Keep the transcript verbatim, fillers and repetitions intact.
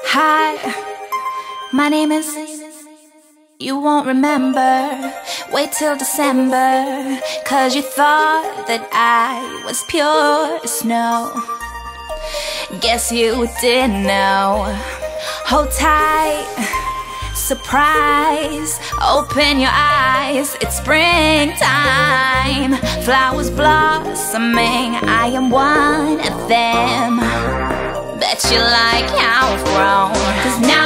Hi, my name is. You won't remember. Wait till December, cause you thought that I was pure as snow. Guess you didn't know. Hold tight, surprise, open your eyes. It's springtime, flowers blossoming. I am one of them. Bet you like how I've grown, cause now